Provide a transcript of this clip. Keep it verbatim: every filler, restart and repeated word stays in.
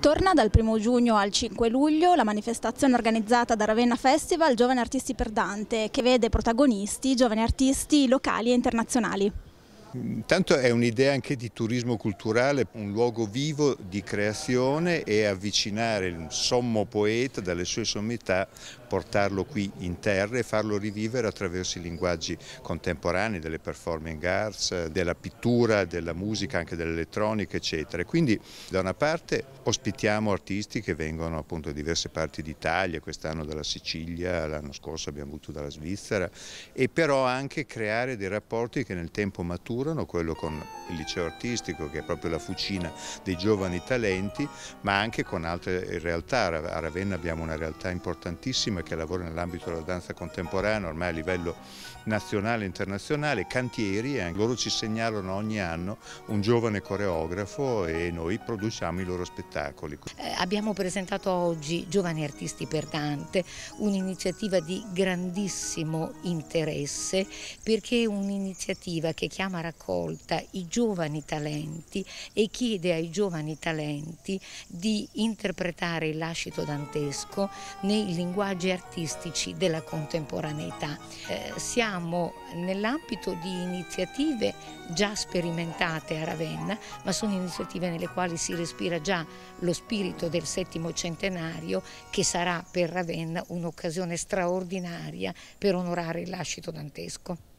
Torna dal primo giugno al cinque luglio la manifestazione organizzata da Ravenna Festival Giovani Artisti per Dante, che vede protagonisti giovani artisti locali e internazionali. Intanto è un'idea anche di turismo culturale, un luogo vivo di creazione e avvicinare un sommo poeta dalle sue sommità, portarlo qui in terra e farlo rivivere attraverso i linguaggi contemporanei delle performing arts, della pittura, della musica, anche dell'elettronica, eccetera. Quindi da una parte ospitiamo artisti che vengono appunto da diverse parti d'Italia, quest'anno dalla Sicilia, l'anno scorso abbiamo avuto dalla Svizzera, e però anche creare dei rapporti che nel tempo maturano, quello con il liceo artistico che è proprio la fucina dei giovani talenti, ma anche con altre realtà. A Ravenna abbiamo una realtà importantissima che lavora nell'ambito della danza contemporanea ormai a livello nazionale e internazionale, cantieri, e loro ci segnalano ogni anno un giovane coreografo e noi produciamo i loro spettacoli. Eh, abbiamo presentato oggi Giovani Artisti per Dante, un'iniziativa di grandissimo interesse perché è un'iniziativa che chiama a raccolta i giovani talenti e chiede ai giovani talenti di interpretare il lascito dantesco nei linguaggi artistici della contemporaneità. Eh, siamo nell'ambito di iniziative già sperimentate a Ravenna, ma sono iniziative nelle quali si respira già lo spirito del settimo centenario, che sarà per Ravenna un'occasione straordinaria per onorare il lascito dantesco.